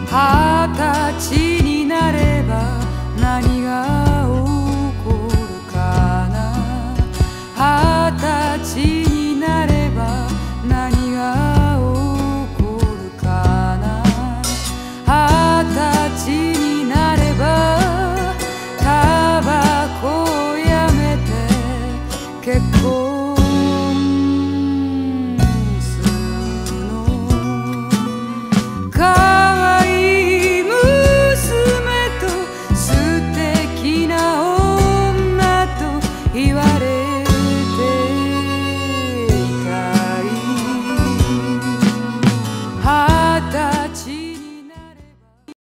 20歳になれば何が起こるかな。20歳になれば何が起こるかな。20歳になればタバコをやめて結婚